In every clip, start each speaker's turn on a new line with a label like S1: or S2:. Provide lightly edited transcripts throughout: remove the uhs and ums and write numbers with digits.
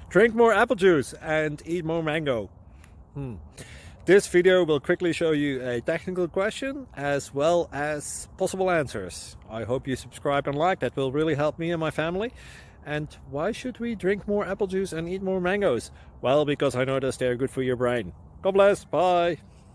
S1: Drink more apple juice and eat more mango. This video will quickly show you a technical question as well as possible answers. I hope you subscribe and like, that will really help me and my family. And why should we drink more apple juice and eat more mangoes? Well, because I noticed they're good for your brain. God bless, bye!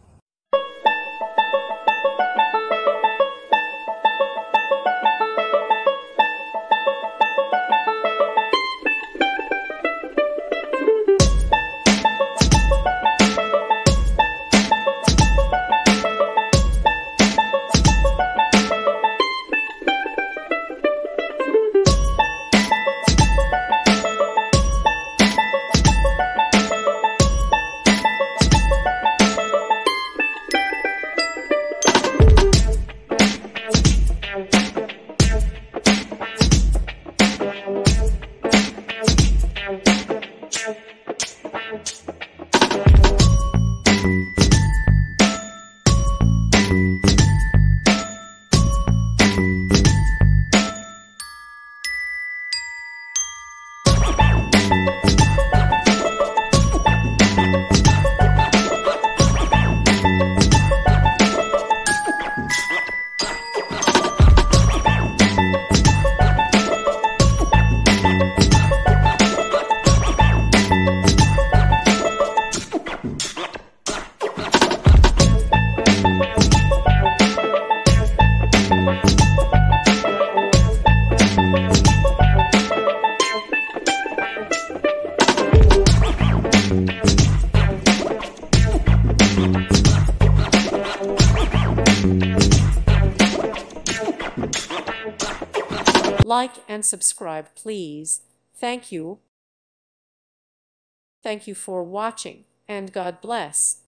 S2: Like and subscribe, please. Thank you. Thank you for watching, and God bless.